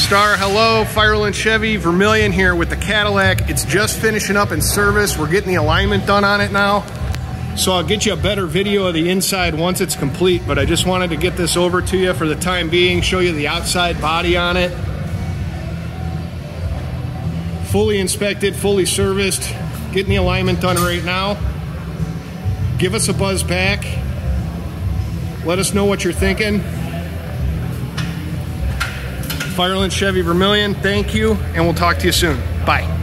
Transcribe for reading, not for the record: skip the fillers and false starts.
Star, hello. Fireland Chevy, Vermilion here with the Cadillac. It's just finishing up in service. We're getting the alignment done on it now. So I'll get you a better video of the inside once it's complete, but I just wanted to get this over to you for the time being, show you the outside body on it. Fully inspected, fully serviced, getting the alignment done right now. Give us a buzz back. Let us know what you're thinking. Fireland Chevy Vermilion, thank you, and we'll talk to you soon. Bye.